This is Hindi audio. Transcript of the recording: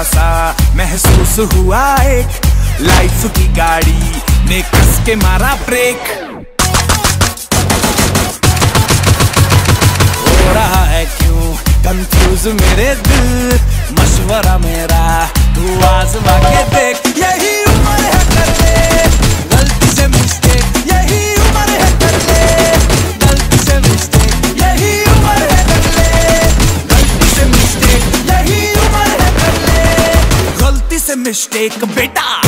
सा महसूस हुआ एक, लाइफ की गाड़ी ने कस के मारा ब्रेक। हो रहा है क्यों कंफ्यूज मेरे दिल, मशवरा मेरा तू आजमा के देख। यही उम्र है कर ले गलती से मिस्टेक, यही उम्र है कर ले गलती से मिस्टेक, यही उम्र है कर ले गलती से मिस्टेक, यही उम्र है कर ले गलती से मिस्टेक बेटा।